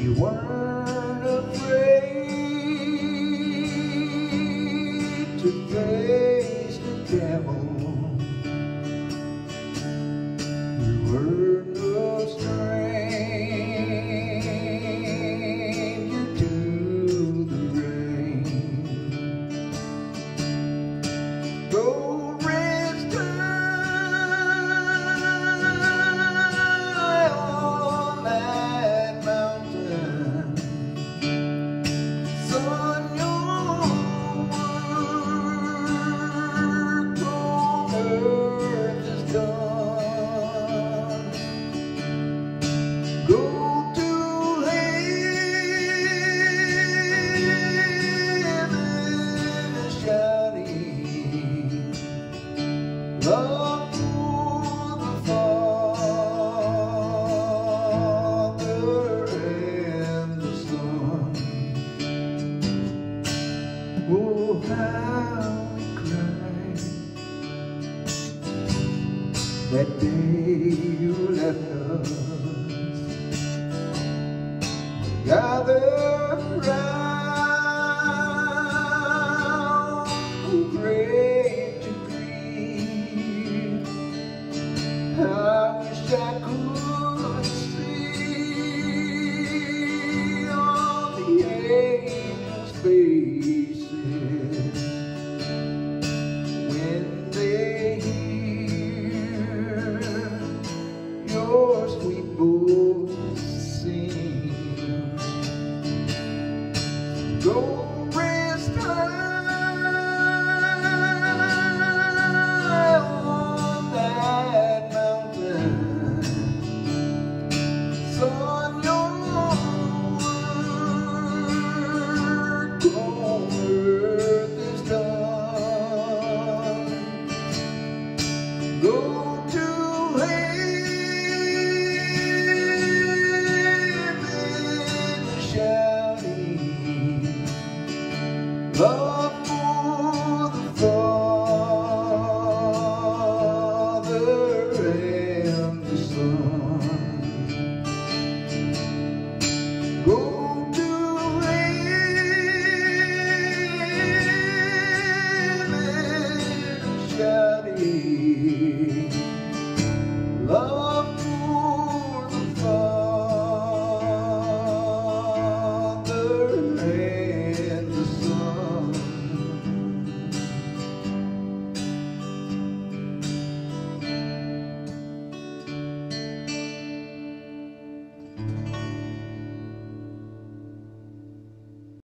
You weren't afraid to face the devil. You were no stranger to the rain. Gold rings high on that mountain. Son, your work on earth is done. Go to heaven shouting love for the Father and the Son. Oh, how we cried that day you left us. Gathered